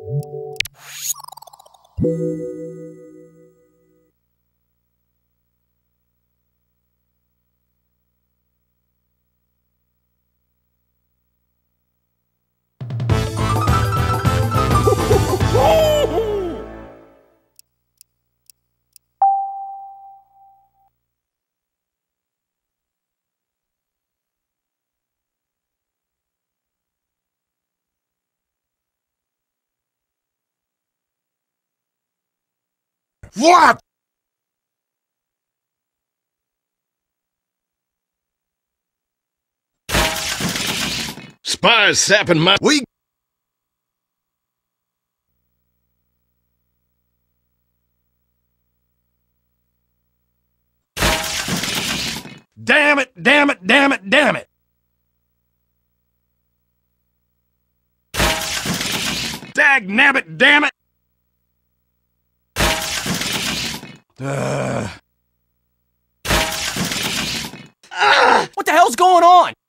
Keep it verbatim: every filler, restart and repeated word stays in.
What? Spies sapping my... We... Damn it, damn it, damn it, damn it! Dag nabbit, damn it! Uh. What the hell's going on?